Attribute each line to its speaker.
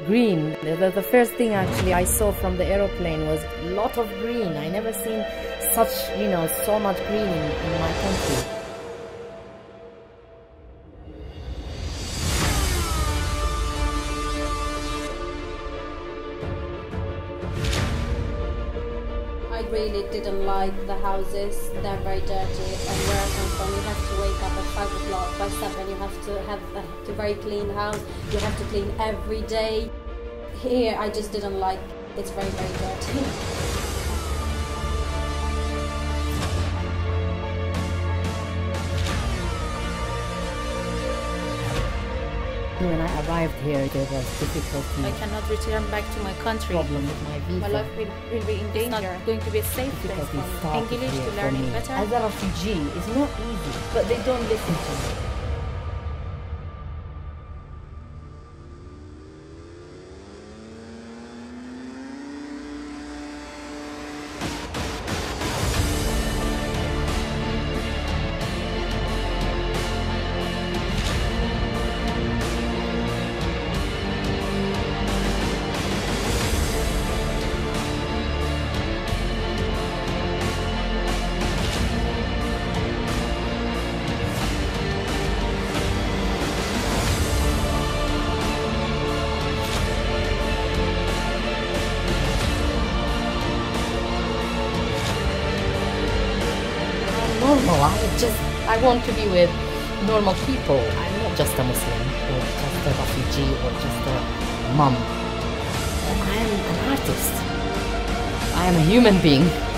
Speaker 1: green. The first thing actually I saw from the aeroplane was a lot of green. I never seen such, so much green in my country.
Speaker 2: I really didn't like the houses. They're very dirty, and where I come from, you have to wake up at 5 o'clock. By 7 you have to have a very clean house. You have to clean every day. Here I just didn't like. It's very, very dirty.
Speaker 1: When I arrived here, there was difficulty.
Speaker 3: I cannot return back to my country.
Speaker 1: Problem with my visa.
Speaker 3: My life will be in danger. It's not going to be a safe place for me. English to learn it better.
Speaker 1: As a refugee, it's not easy, but they don't listen to me. Normal. I want to be with normal people. I'm not just a Muslim or just a refugee or just a mom. I am an artist. I am a human being.